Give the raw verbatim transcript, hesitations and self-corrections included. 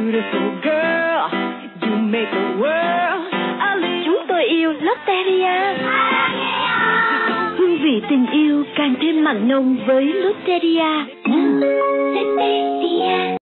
beautiful girl. You make the world a little. Chúng tôi yêu Lotteria. Hương vị tình yêu càng thêm mặn nồng với Lotteria. Lotteria.